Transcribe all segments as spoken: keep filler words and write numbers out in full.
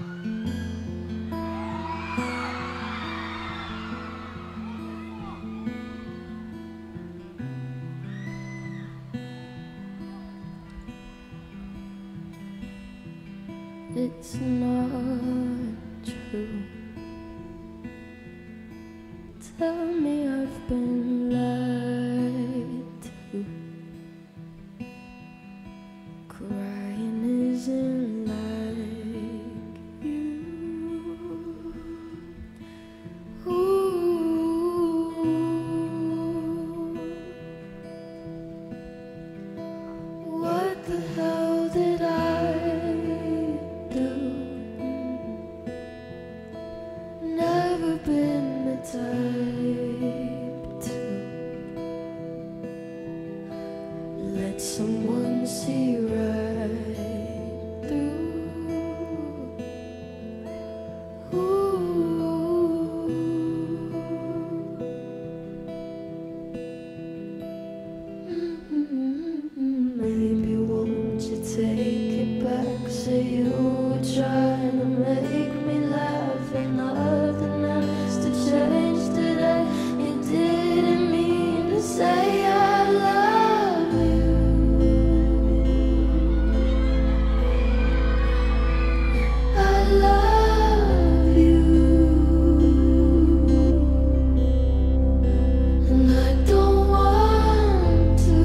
It's not true. Tell me I've been lied to. Crying isn't like you. Ooh. What the hell did I never been the type to let someone see right through. Ooh. Mm-hmm. Maybe won't you take it back? Say you were trying to make me laugh and nothing else to change today. You didn't mean to say I love you. I love you, and I don't want to.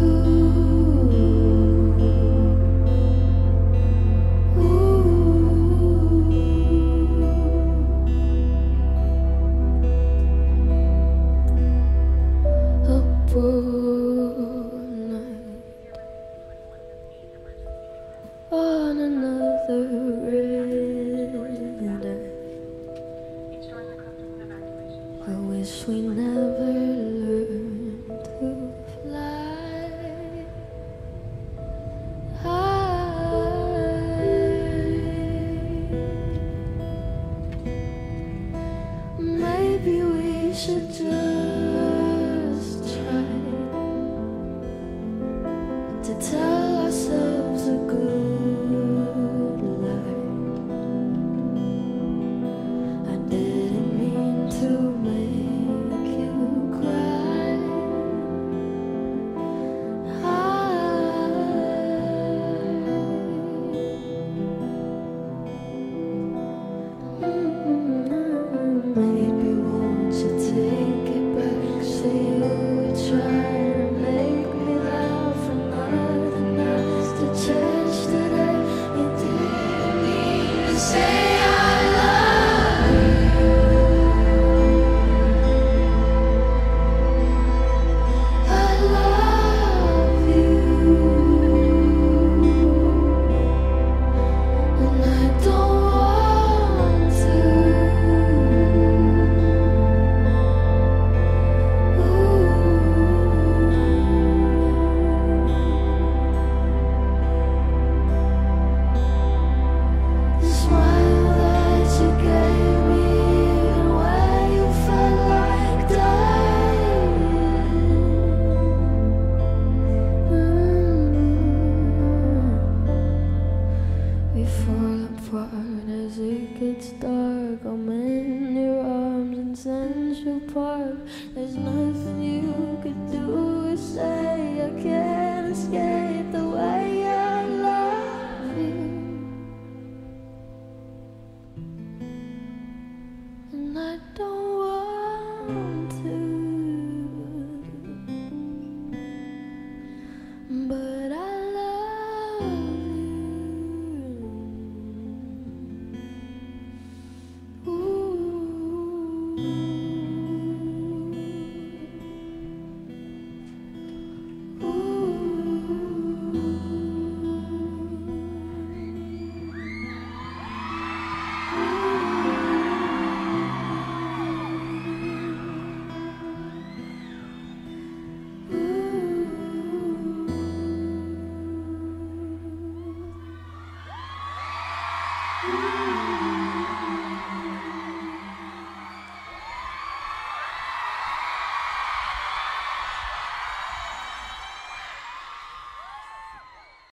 On another red eye, I wish we never learned to fly high. Maybe we should just try to tell ourselves a good lie. I didn't mean to make you cry. Mm-hmm. Maybe won't you take it back? Say you were trying to make me laugh and nothing else to change today. You didn't mean to say I love you. I love you, and I don't want to. The smile that you gave me even when you felt like dying. Mm. We fall apart as it gets dark. I'm in your arms in Central Park. There's nothing you could do or say. I can't escape.